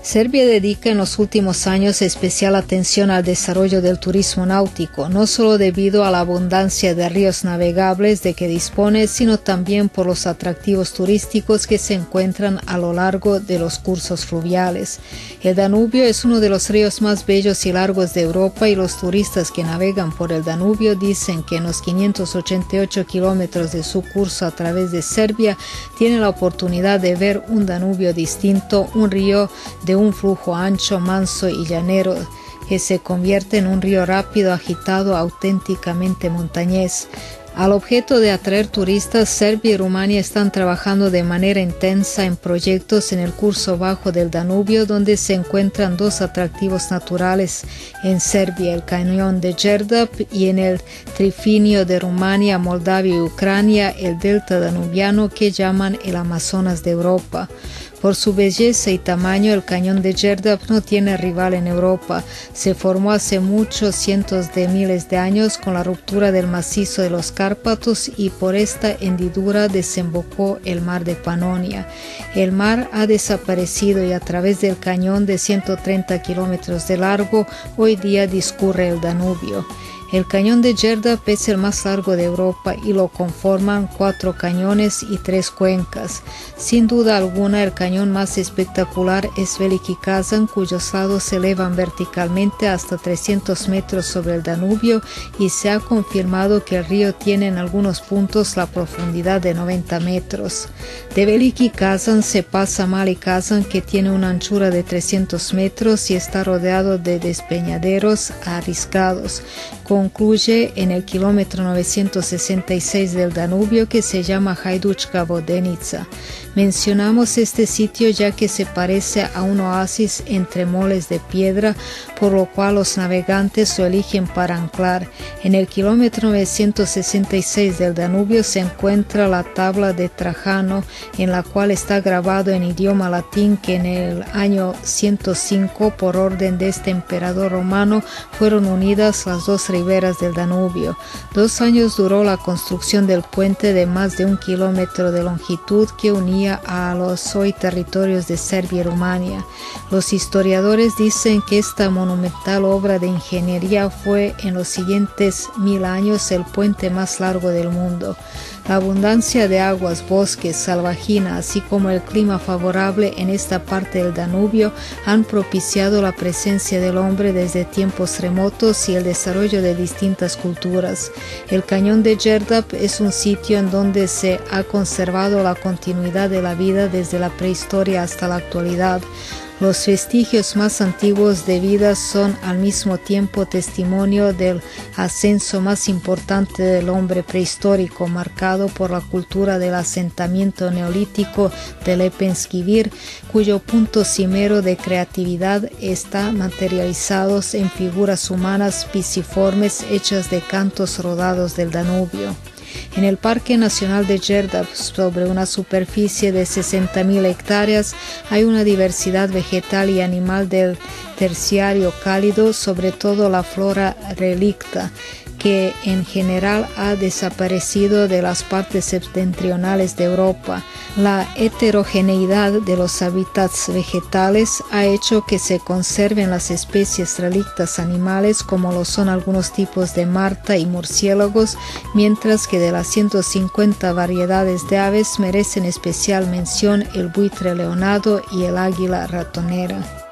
Serbia dedica en los últimos años especial atención al desarrollo del turismo náutico, no solo debido a la abundancia de ríos navegables de que dispone, sino también por los atractivos turísticos que se encuentran a lo largo de los cursos fluviales. El Danubio es uno de los ríos más bellos y largos de Europa y los turistas que navegan por el Danubio dicen que en los 588 kilómetros de su curso a través de Serbia tienen la oportunidad de ver un Danubio distinto, un río de un flujo ancho, manso y llanero que se convierte en un río rápido, agitado, auténticamente montañés. Al objeto de atraer turistas, Serbia y Rumania están trabajando de manera intensa en proyectos en el curso bajo del Danubio, donde se encuentran dos atractivos naturales en Serbia, el cañón de Đerdap, y en el trifinio de Rumania, Moldavia y Ucrania, el delta danubiano que llaman el Amazonas de Europa. Por su belleza y tamaño, el cañón de Đerdap no tiene rival en Europa. Se formó hace muchos cientos de miles de años con la ruptura del macizo de los Cárpatos y por esta hendidura desembocó el mar de Panonia. El mar ha desaparecido y a través del cañón de 130 kilómetros de largo, hoy día discurre el Danubio. El cañón de Đerdap es el más largo de Europa y lo conforman 4 cañones y 3 cuencas. Sin duda alguna, el cañón más espectacular es Veliki Kazan, cuyos lados se elevan verticalmente hasta 300 metros sobre el Danubio y se ha confirmado que el río tiene en algunos puntos la profundidad de 90 metros. De Veliki Kazan se pasa a Mali Kazan, que tiene una anchura de 300 metros y está rodeado de despeñaderos arriscados. Concluye en el kilómetro 966 del Danubio, que se llama Hajdučka Vodenica. Mencionamos este sitio ya que se parece a un oasis entre moles de piedra, por lo cual los navegantes lo eligen para anclar. En el kilómetro 966 del Danubio se encuentra la tabla de Trajano, en la cual está grabado en idioma latín que en el año 105, por orden de este emperador romano, fueron unidas las dos riberas del Danubio. 2 años duró la construcción del puente de más de 1 kilómetro de longitud que unía a los hoy territorios de Serbia y Rumania. Los historiadores dicen que esta monumental obra de ingeniería fue en los siguientes 1000 años el puente más largo del mundo. La abundancia de aguas, bosques, salvajina, así como el clima favorable en esta parte del Danubio han propiciado la presencia del hombre desde tiempos remotos y el desarrollo de distintas culturas. El cañón de Đerdap es un sitio en donde se ha conservado la continuidad de la vida desde la prehistoria hasta la actualidad. Los vestigios más antiguos de vida son al mismo tiempo testimonio del ascenso más importante del hombre prehistórico, marcado por la cultura del asentamiento neolítico de Lepenski Vir, cuyo punto cimero de creatividad está materializado en figuras humanas pisiformes hechas de cantos rodados del Danubio. En el Parque Nacional de Đerdap, sobre una superficie de 60.000 hectáreas, hay una diversidad vegetal y animal del terciario cálido, sobre todo la flora relicta, que en general ha desaparecido de las partes septentrionales de Europa. La heterogeneidad de los hábitats vegetales ha hecho que se conserven las especies relictas animales, como lo son algunos tipos de marta y murciélagos, mientras que de las 150 variedades de aves merecen especial mención el buitre leonado y el águila ratonera.